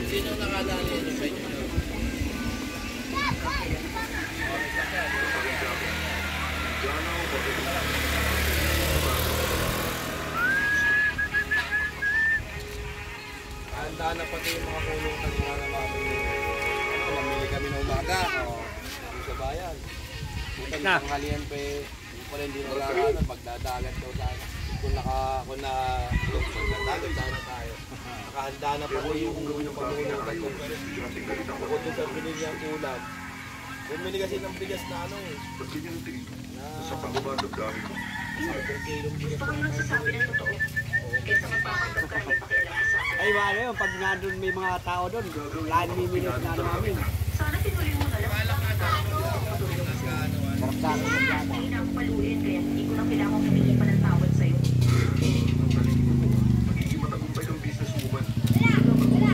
Sino nakadali ito sa inyo? Handa na pati yung mga pulutan na namin. Namili kami ng umaga. Sa bayan. Bukan ng tanghalian pa eh. Hindi pala hindi nalalaman. Pagdadagat daw tayo. Kung pagdadagat sana tayo. Nakahanda na pala yung pamulutan ko. Bukod doon sa binili ang ulam. Bumili kasi ng bigas na ano eh. Sa pagbabatog dami. Gusto ko yung nagsasabi ng totoo. Kesa magpapanggap ka, hindi pakialam ka sa akin. Ay, wala yun. Pag nandun may mga tao doon, laan minutes na namin. Sana tinuloy mo na lang. Sarap sa akin. Hindi na ako paluin, kaya hindi ko na kailangan humingi pa ng tao